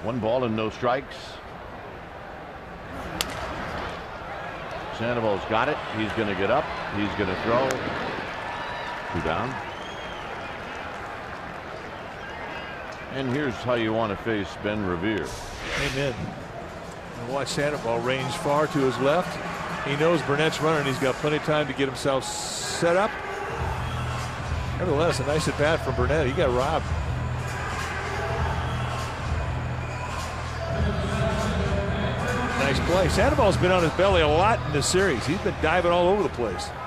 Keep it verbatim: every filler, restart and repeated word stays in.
One ball and no strikes. Sandoval's got it. He's going to get up. He's going to throw. Two down. And here's how you want to face Ben Revere. Amen. And watch Sandoval range far to his left. He knows Burnett's running. He's got plenty of time to get himself set up. Nevertheless, a nice at bat from Burnett. He got robbed. Nice play. Sandoval's been on his belly a lot in this series. He's been diving all over the place.